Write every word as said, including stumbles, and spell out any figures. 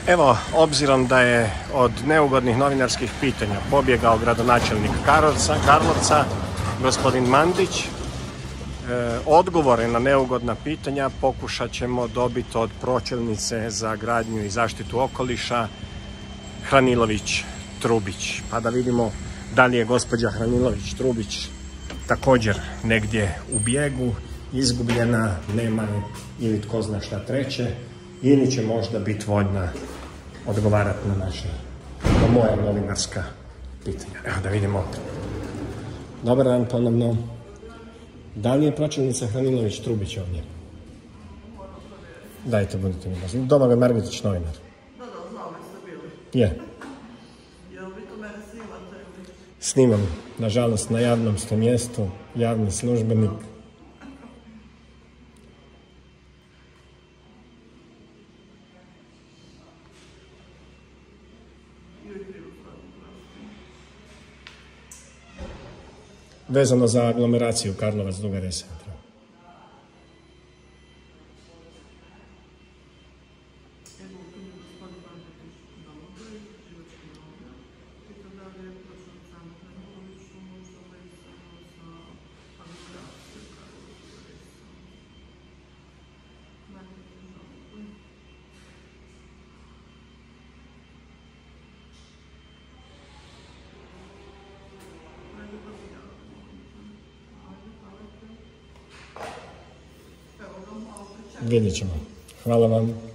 Evo, obzirom da je od neugodnih novinarskih pitanja pobjegao gradonačelnik Karlovca, Karlovca gospodin Mandić, e, odgovore na neugodna pitanja pokušat ćemo dobiti od pročelnice za gradnju i zaštitu okoliša Hranilović-Trubić. Pa da vidimo da li je gospođa Hranilović-Trubić također negdje u bijegu, izgubljena, nema je ili tko zna šta treće, ili će možda biti voljna odgovarati na naše, na moja novinarska pitanja. Evo da vidimo. Dobar dan ponovno. Da li je pročelnica Hranilović-Trubić ovdje? Dajte, budite mi pozvani. Domagoj Margetić, novinar. Da, da, znamo ste bili. Je. Jel vi to mene snimate ili? Snimam, nažalost, na javnom ste mjestu, javni službenik. Vezano za aglomeraciju Karlovac-Duga Resa. Vidjet ćemo. Hvala vam.